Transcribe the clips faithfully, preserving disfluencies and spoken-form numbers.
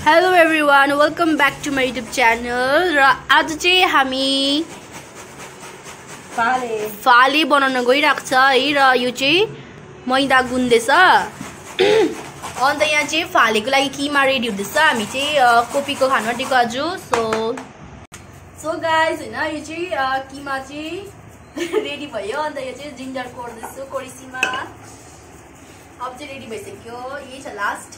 Hello everyone, welcome back to my YouTube channel. र आज चाहिँ हामी फाले फाले बनाउन गइराख्छ है र यो चाहिँ मैदा गुन्दैछ। अन्त यहाँ चाहिँ फालेको लागि किमा रेडी हुँदैछ। हामी चाहिँ कोपीको खानु आँटेको आज। सो सो गाइज हैन यो चाहिँ किमा चाहिँ रेडी भयो। अन्त यो चाहिँ जिन्जर कोर्दैछु कोरिसीमा। अब चाहिँ रेडी भइसक्यो। यही छ लास्ट।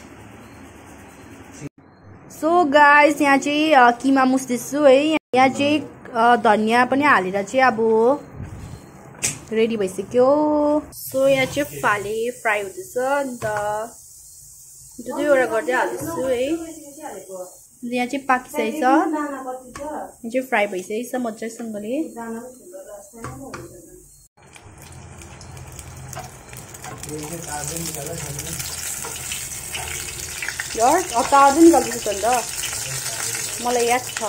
सो गाइस यहाँ चाहिँ किमा मुस्दैछु है। यहाँ चाहिँ धनिया पनि हालेर चाहिँ अब रेडी भइसक्यो। सो यहाँ चाहिँ फाले फ्राई हुँदैछ। अन्त दुई दुईवटा गर्दै हाल्दैछु है। यहाँ चाहिँ पाकिसकेको छ। यहाँ चाहिँ फ्राई भइसकेको छ मजासँगले। यार अचार पनि गर्दैछ नि त, मलाई याद छ।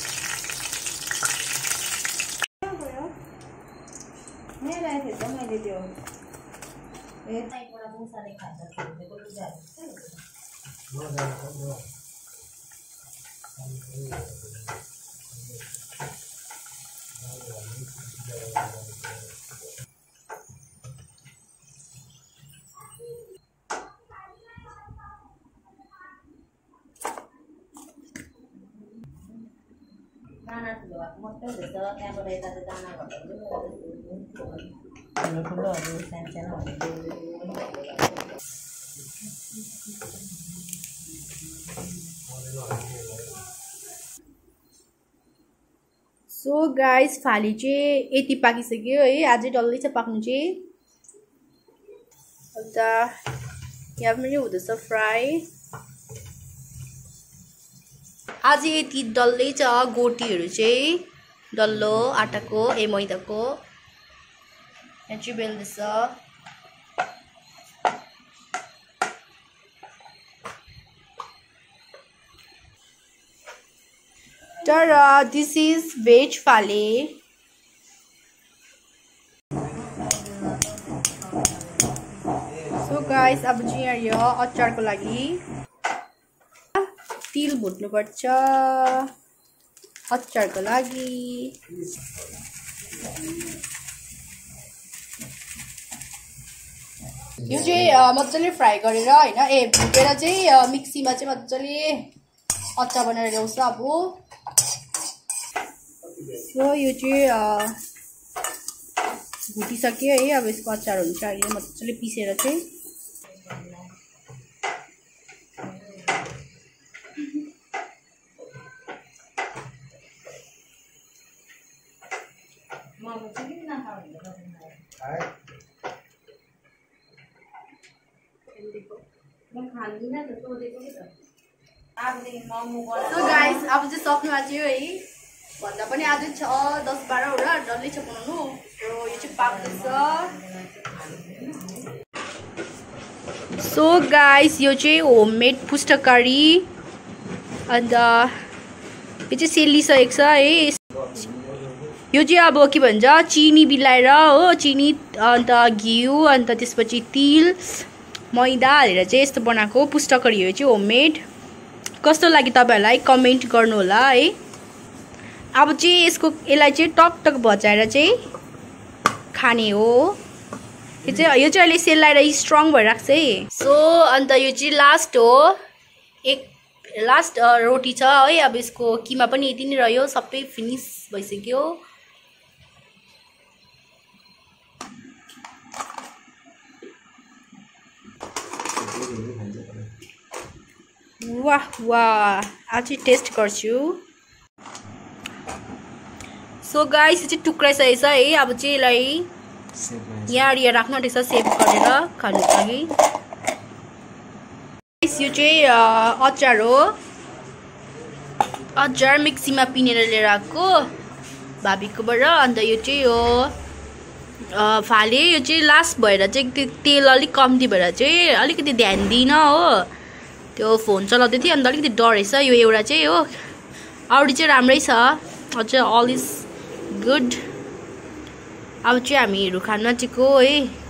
दाना ठुलो भएको मात्रै हुँदैछ। त्यहाँबाट यता चाहिँ दाना घटाउँदै ठुलो ठुलोहरू सानो सानो। सो गाइस फाले चाहिँ यति पाकिसक्यो है। अझै डल्लै छ पाक्नु चाहिँ। अन्त यहाँ पनि हुँदैछ फ्राई। आज यति डल्लै छ। गोटीहरू चाहिँ डल्लो आटाको ए मैदाको। यहाँ चाहिँ बेल्दैछ। तर दिस इज भेज फाले। सो गाइस अब चाहिँ यो अचारको लागि तिल भुट्नु पर्छ अचारको लागि। यो चाहिँ मजाले फ्राई गरेर हैन ए भुटेर चाहिँ मिक्सीमा चाहिँ मजाले अचार बनाएर ल्याउँछ अब। सो यो चाहिँ भुटिसक्यो है। अब यसको अचार हुन्छ अहिले मजाले पिसेर चाहिँ। सो गाइस अब चाहिँ सक्नु आयो है। भन्दा पनि आज छ दस बाह्रवटा डल्लै छ बनाउनु। र यो चाहिँ पाक्दैछ। सो गाइस यो चाहिँ होममेड पुस्टकारी। अन्त यो चाहिँ सेलिसकेको छ है। यो चाहिँ अब के भन्छ चिनी बिलाएर हो, चिनी अन्त घिउ अन्त त्यसपछि तिल मैदा हालेर चाहिँ यस्तो बनाएको पुस्टकरी हो। यो चाहिँ होममेड। कस्तो लाग्यो तपाईहरुलाई कमेन्ट गर्नु होला है। अब चाहिँ यसको यसलाई चाहिँ टक टक भचाएर चाहिँ खाने हो। यो चाहिँ यो चाहिँ अहिले सेलाएर स्ट्रङ भइरहेको छ है। सो अन्त यो चाहिँ लास्ट हो। एक लास्ट रोटी छ है। अब यसको किमा पनि यति नै रह्यो। सबै फिनिस भइसक्यो। वाह वाह आज टेस्ट गर्छु। सो गाइस यो चाहिँ टुक्राइसकेको छ है। अब चाहिँ यसलाई यहाँ यहाँ राख्नु आँटेको छ सेभ गरेर खानुको लागि। यो चाहिँ अचार हो। अचार मिक्सीमा पिनेर लिएर आएको भाबीकोबाट। अन्त यो चाहिँ हो फाले। यो चाहिँ लास्ट भएर चाहिँ तेल अलिक कम्ती भएर चाहिँ अलिकति ध्यान दिइनँ हो। त्यो फोन चलाउँदै थिएँ अन्त अलिकति डर रहेछ। यो एउटा चाहिँ हो। अरू चाहिँ राम्रै छ। अझै अल इज गुड। अब चाहिँ हामीहरू खानु आँटेको है।